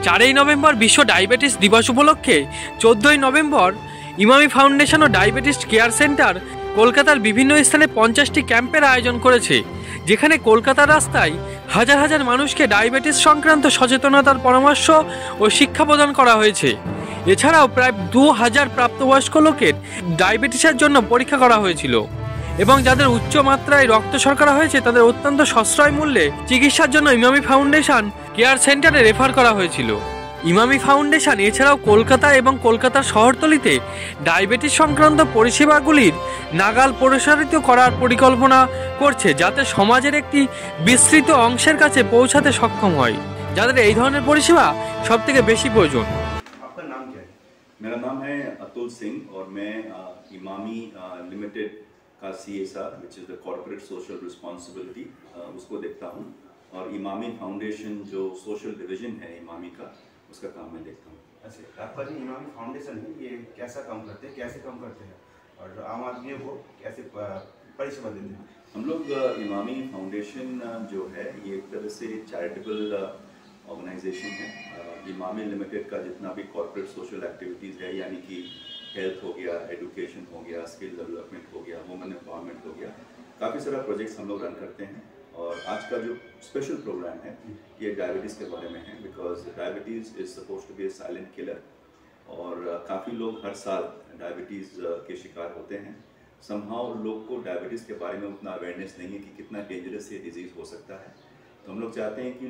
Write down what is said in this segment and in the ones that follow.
4ই November বিশ্ব diabetes দিবস উপলক্ষে 14ই নভেম্বর ইমামি ফাউন্ডেশন ও ডায়াবেটিস কেয়ার সেন্টার কলকাতার বিভিন্ন স্থানে 50টি ক্যাম্পের আয়োজন করেছে, যেখানে কলকাতার রাস্তায় হাজার হাজার মানুষকে ডায়াবেটিস সংক্রান্ত সচেতনতার পরামর্শ ও শিক্ষা প্রদান করা হয়েছে। এছাড়াও প্রায় 2000 প্রাপ্তবয়স্ক লোকের ডায়াবেটিসের জন্য পরীক্ষা করা হয়েছিল এবং যাদের উচ্চ মাত্রায় রক্ত শর্করা হয়েছে তাদের অত্যন্ত সাশ্রয় মূল্যে চিকিৎসার জন্য ইমামি ফাউন্ডেশন কেয়ার সেন্টারে রেফার করা হয়েছিল। ইমামি ফাউন্ডেশন এছাড়াও কলকাতা এবং কলকাতার শহরতলিতে ডায়াবেটিস সংক্রান্ত পরিষেবাগুলির নাগাল প্রসারিত করার পরিকল্পনা করছে, যাতে সমাজের একটি বিস্তৃত অংশের কাছে পৌঁছাতে সক্ষম হয়, যাদের এই ধরনের পরিষেবা সবথেকে বেশি প্রয়োজন। आपका नाम क्या है? मेरा नाम है अतुल सिंह और मैं इमामी लिमिटेड का CSR which is the corporate social responsibility उसको देखता हूँ, और इमामी फाउंडेशन जो सोशल डिवीजन है इमामी का, उसका काम मैं देखता हूँ। अच्छा, आपका जो इमामी फाउंडेशन है ये कैसा काम करते हैं, कैसे काम करते हैं और आम आदमियों को कैसे परिसेवा देते हैं? हम लोग इमामी फाउंडेशन जो है ये एक तरह से चैरिटेबल ऑर्गेनाइजेशन है। इमामी लिमिटेड का जितना भी कॉर्पोरेट सोशल एक्टिविटीज़ है, यानी कि हेल्थ हो गया, एजुकेशन हो गया, स्किल डेवलपमेंट हो गया, वुमेन एम्पावरमेंट हो गया, काफ़ी सारा प्रोजेक्ट्स हम लोग रन करते हैं। और आज का जो स्पेशल प्रोग्राम है ये डायबिटीज़ के बारे में है, because diabetes is suppose to be a silent killer, और काफ़ी लोग हर साल डायबिटीज़ के शिकार होते हैं। समहाउ लोग को डायबिटीज़ के बारे में उतना अवेयरनेस नहीं है कि कितना डेंजरस ये डिजीज़ हो सकता है। तो हम लोग चाहते हैं कि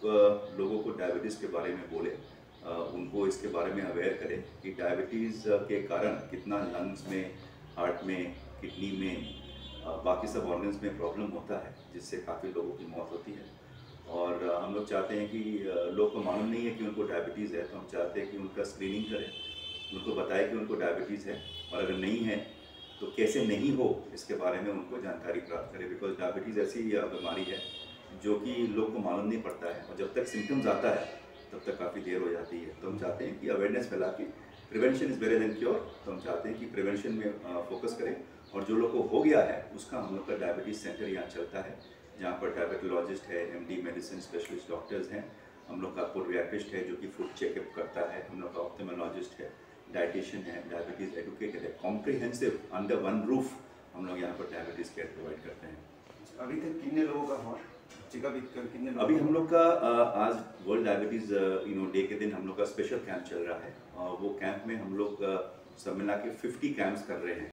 लोगों को डायबिटीज़ के बारे में बोले, उनको इसके बारे में अवेयर करें कि डायबिटीज़ के कारण कितना लंग्स में, हार्ट में, किडनी में, बाकी सब ऑर्गन्स में प्रॉब्लम होता है, जिससे काफ़ी लोगों की मौत होती है। और हम लोग चाहते हैं कि लोग को मालूम नहीं है कि उनको डायबिटीज़ है, तो हम चाहते हैं कि उनका स्क्रीनिंग करें, उनको बताएं कि उनको डायबिटीज़ है, और अगर नहीं है तो कैसे नहीं हो इसके बारे में उनको जानकारी प्राप्त करें। बिकॉज डायबिटीज़ ऐसी बीमारी है जो कि लोग को मालूम नहीं पड़ता है, और जब तक सिम्टम्स आता है तब तक काफ़ी देर हो जाती है। तो हम चाहते हैं कि अवेयरनेस फैला के, prevention is better than cure, तो हम चाहते हैं कि प्रिवेंशन में फोकस करें। और जो लोग को हो गया है उसका हम लोग का डायबिटीज़ सेंटर यहाँ चलता है, जहाँ पर डायबिटोलॉजिस्ट है, MD मेडिसिन स्पेशलिस्ट डॉक्टर्स हैं, हम लोग का पोडियाट्रिस्ट है जो कि फूड चेकअप करता है, हम लोग का ऑप्थेमोलॉजिस्ट है, डाइटिशियन है, डायबिटीज़ एडुकेटर है, कॉम्प्रिहेंसिव अंडर वन रूफ हम लोग यहाँ पर डायबिटीज़ केयर प्रोवाइड करते हैं। अभी तक कितने लोगों का हुआ चेकअप? कितने लोग? अभी हम लोग का आज वर्ल्ड डायबिटीज़ डे के दिन हम लोग का स्पेशल कैंप चल रहा है, और वो कैंप में हम लोग सब मिला के 50 कैंप्स कर रहे हैं